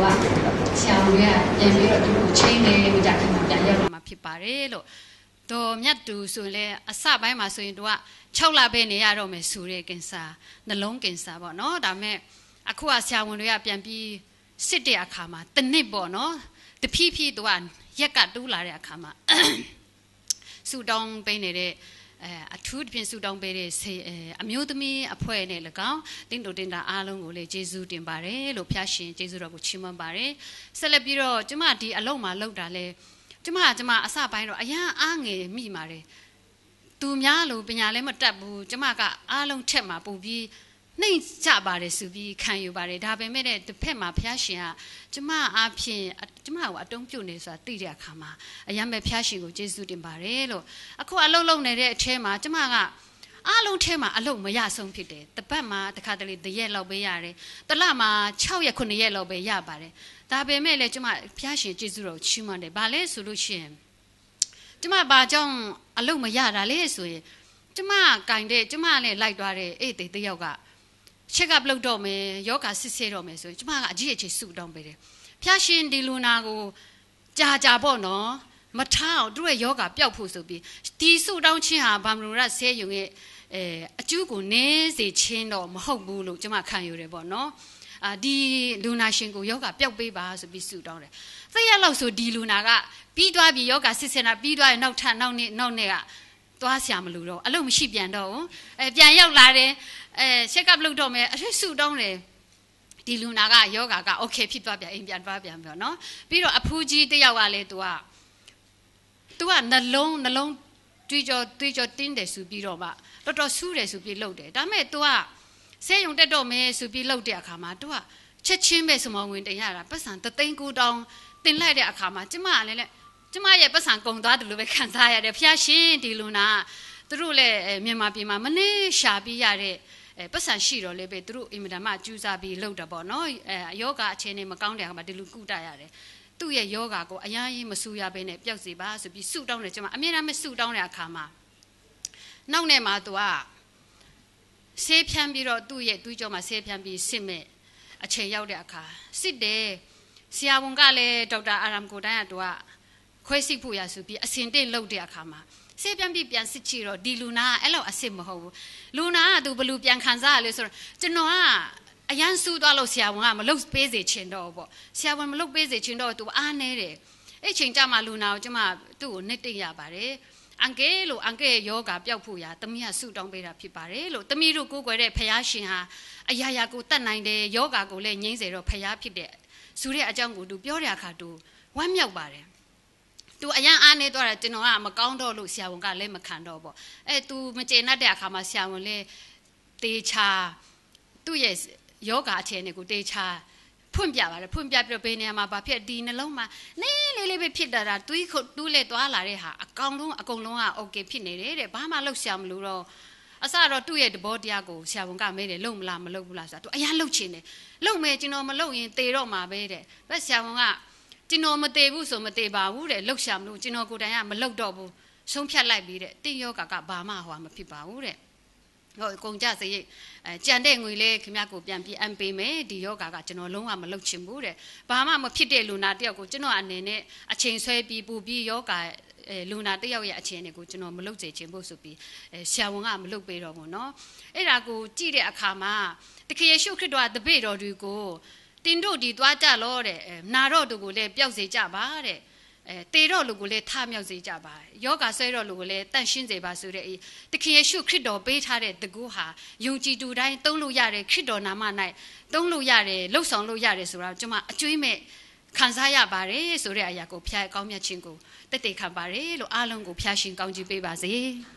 ဆရာဝန်ကပြန်ပြီးတော့သူ့ကိုချိန်နေမိတာခင်ဗျပြန်ရောက်လာမှဖြစ်ပါတယ်လို့တော့မြတ်သူဆိုရင်အစပိုင်းမှာဆိုရင်တို့က6လပဲနေရတော့မယ်ဆိုတဲ့ကင်ဆာနှလုံးကင်ဆာပေါ့နော်ဒါမဲ့အခုကဆရာဝန်တွေကပြန်ပြီးစစ်တဲ့အခါမှာတစ်နှစ်ပေါ့နော်တဖြည်းဖြည်းတို့ကရက်ကတူးလာတဲ့အခါမှာဆူတောင်းပေးနေတဲ့အထူးသဖြင့်ဆူတောင်းပေးတဲ့အမျိုးသမီးအဖွဲ့နဲ့၎င်းတင်းတို့တင်တာအားလုံးကိုလည်းကျေးဇူးတင်ပါတယ်လို့ဖျားရှင်ကျေးဇူးတော်ကိုချီးမွမ်းပါတယ်ဆက်လက်ပြီးတော့ကျမဒီအလုံးမှာလောက်တာလဲကျမအစပိုင်းတော့အရန်အားငယ်မိပါတယ်သူများလို့ပညာလည်းမတတ်ဘူးကျမကအားလုံးထက်မှာပုံပြီးနှိမ့်ချပါတယ်ဆိုပြီးခံယူပါတယ်ဒါပေမဲ့တစ်ဖက်မှာဖျားရှင်ကကျမအားဖြင့်ကျမကိုအတုံးပြုတ်နေဆိုတာသိတဲ့အခါမှာအရန်ပဲဖျားရှင်ကိုကျေးဇူးတင်ပါတယ်လို့အခုအလုံးလုံးနေတဲ့အထဲမှာကျမကအားလုံးထဲမှာအလုံးမရဆုံးဖြစ်တယ်တစ်ပတ်မှာတစ်ခါတလေတစ်ရက်လောက်ပဲရတယ်တစ်လမှာ6ရက်9ရက်လောက်ပဲရပါတယ်ဒါပေမဲ့လည်းကျမဖျားရှင်ကျေးဇူးတော်ချီးမွမ်းတယ်ဘာလဲဆိုလို့ရှိရင်ကျမဘာကြောင့်အလုံးမရတာလဲဆိုရင်ကျမကင်တဲ့ကျမလည်းလိုက်သွားတဲ့အေးတေတယောက်ကချက်ကပ်လုပ်တော့မယ်ယောဂစစ်ဆေးတော့မယ်ဆိုရင်ကျမကအကြီးအကျယ်စုတောင်းပေးတယ်ဖျားရှင်ဒီလူနာကိုကြာပေါ့နော်မထားအောင်သူ့ရဲ့ယောဂပျောက်ဖို့ဆိုပြီးဒီစုတောင်းခြင်းဟာဗာမလူရဆဲယုံရဲ့အကျိုးကိုနည်းစေခြင်းတော့မဟုတ်ဘူးလို့ကျမခံယူတယ်ပေါ့နော်ဒီလူနာရှင်ကိုယောဂပျောက်ပေးပါဆိုပြီးစုတောင်းတယ်သိရလောက်ဆိုဒီလူနာကပြီးသွားပြီယောဂစစ်ဆေးတာပြီးသွားရင်နောက်နေ့ကသွားဆရာမလို့တော့အလုံးမရှိပြန်တော့ဘူးပြန်ရောက်လာတယ်ချက်ကပ်လုပ်တော့မယ်အထက်စုတောင်းတယ်ဒီလူနာကယောဂကโอเคဖြစ်သွားပြန်အိမ်ပြန်သွားပြန်ပြောနော်ပြီးတော့အဖူးကြီးတယောက်ကလည်း तू ကနှလုံးတွေးကြောတင်းတယ်ဆိုပြီးတော့မှတော်တော်ဆူးတယ်ဆိုပြီးလှုပ်တယ်ဒါပေမဲ့ तू ကဆဲယုံတက်တော့မယ်ဆိုပြီးလှုပ်တဲ့အခါမှာ तू ကချက်ချင်းပဲစမောင်းဝင်တင်ရတာပတ်စံ3သိန်း9တောင်းတင်လိုက်တဲ့အခါမှာကျမလည်းကျမရဲ့ပတ်စံကုန်သွားတယ်လို့ပဲခံစားရတယ်ဖျားရှင်ဒီလူနာသူတို့လည်းမြန်မာပြည်မှာမနေရှာပြီးရတဲ့ပတ်စံရှိတော့လည်းပဲသူတို့အင်မတန်မှကျူးစားပြီးလှုပ်တာပေါ့နော်ယောဂအခြေအနေမကောင်းတဲ့အခါမှာဒီလူကုတရတယ်သူ့ရဲ့ယောဂကိုအရင်မဆူရဘဲနဲ့ပျောက်စေပါဆိုပြီးဆုတောင်းတယ်ကျမအမြဲတမ်းမဆုတောင်းတဲ့အခါမှာနောက်နဲ့မှာသူကဆေးဖြန်းပြီးတော့သူ့ရဲ့တွေးကြောမှာဆေးဖြန်းပြီးစစ်မဲ့အချိန်ရောက်တဲ့အခါစစ်တယ်ဆရာဝန်ကလည်းဒေါက်တာအာရမ်ကိုတိုင်းကသူကခွဲစိတ်ဖို့ရဆိုပြီးအစင်တိတ်လှုပ်တဲ့အခါမှာဆေးပြန်စစ်ချီတော့ဒီလူနာအဲ့လောက်အစ်စ်မဟုတ်ဘူးလူနာကသူဘလူပြန်ခံစားရလဲဆိုတော့ကျွန်တော်ကအရန်ဆူသွားလို့ဆရာဝန်ကမလုပ်ပေးစေချင်တော့ပေါ့ဆရာဝန်မလုပ်ပေးစေချင်တော့သူအားနေတယ်အဲ့ချိန်ကျမှလူနာကိုကျမသူ့ကိုနှစ်သိရပါတယ်အန်ကဲရဲ့ယောဂပျောက်ဖို့ရသမီးကဆူတောင်းပေးတာဖြစ်ပါတယ်လို့သမီးတို့ကိုးကွယ်တဲ့ဖယားရှင်ဟာအရာရာကိုတတ်နိုင်တယ်ယောဂကိုလည်းငြိမ်းစေတော့ဖယားဖြစ်တဲ့ဆိုတဲ့အကြောင်းကိုသူပြောတဲ့အခါသူဝမ်းမြောက်ပါတယ်သူအရန်အားနေသွားတာကျွန်တော်ကမကောင်းတော့လို့ဆရာဝန်ကလည်းမခံတော့ပေါ့သူမကျေနပ်တဲ့အခါမှာဆရာဝန်လည်းတေချာသူ့ရဲ့ယောဂအခြေအနေကိုတေချာဖွင့်ပြပါတယ်ဖွင့်ပြပြီးတော့ဘေးနေရာမှာဘာဖြစ်ဒီနှလုံးမှာနေလေးပဲဖြစ်တာတွေးလေသွားလာတဲ့ဟာအကုန်လုံးကโอเคဖြစ်နေတယ်တဲ့ဘာမှလုပ်ဆရာမလို့တော့အစတော့သူ့ရဲ့သဘောတရားကိုဆရာဝန်ကမေးတယ်လုံမလားမလုံဘူးလားဆိုတာသူအရန်လုံချင်တယ်လုံမယ်ကျွန်တော်မလုံရင်တေတော့မှာပဲတဲ့ဘက်ဆရာဝန်ကကျွန်တော်မသေးဘူးဆိုမသေးပါဘူးတဲ့လှုပ်ရှားမလို့ကျွန်တော်ကိုယ်တိုင်ကမလှုပ်တော့ဘူးဆုံးဖြတ်လိုက်ပြီးတဲ့တင်းယောဂကဘာမှဟောမဖြစ်ပါဘူးတဲ့ဟိုကုန်ကြစရိတ်ကြံတဲ့ငွေလေးခင်ဗျားကိုပြန်ပြီးအံပေးမယ်ဒီယောဂကကျွန်တော်လုံးဝမလှုပ်ချင်ဘူးတဲ့ဘာမှမဖြစ်တဲ့လူနာတယောက်ကိုကျွန်တော်အနေနဲ့အချိန်ဆွဲပြီးပူပြီးယောဂလူနာတယောက်ရဲ့အခြေအနေကိုကျွန်တော်မလှုပ်စေချင်ဘူးဆိုပြီးဆရာဝန်ကမလှုပ်ပေးတော့ဘူးเนาะအဲ့ဒါကိုကြည့်တဲ့အခါမှာတခေယေရှုခရစ်တော်ကတပည့်တော်တွေကိုတင်တို့ဒီသွားကြလို့တဲ့နာတော့သူကိုလည်းပျောက်စေကြပါတဲ့တေတော့လူကိုလည်းထမြောက်စေကြပါယောဂဆွဲတော့လူကိုလည်းတန့်ရှင်းစေပါဆိုတဲ့တခင်ယေရှုခရစ်တော်ပေးထားတဲ့တကူဟာယုံကြည်သူတိုင်းသုံးလို့ရတယ်ခရစ်တော်နာမ၌သုံးလို့ရတယ်လှုပ်ဆောင်လို့ရတယ်ဆိုတော့ကျွန်မအကျွေးမဲ့ခံစားရပါတယ်ဆိုတဲ့အရာကိုဖျားကောင်းမြတ်ခြင်းကိုတက်တေခံပါတယ်လို့အားလုံးကိုဖျားရှင်ကောင်းချီးပေးပါစေ